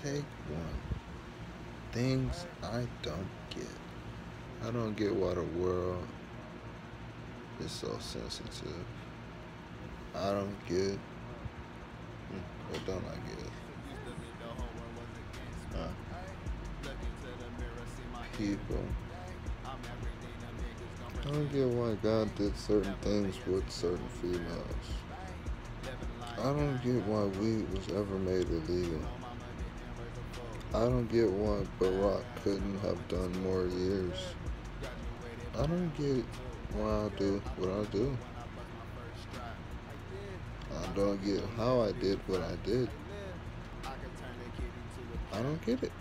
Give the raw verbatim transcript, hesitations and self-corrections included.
take one. Things I don't get. I don't get why the world is so sensitive. I don't get. hmm, What don't I get? Uh, People. I don't get why God did certain things with certain females. I don't get why weed was ever made illegal. I don't get why Barack couldn't have done more years. I don't get why I do what I do. I don't get how I did what I did. I don't get it.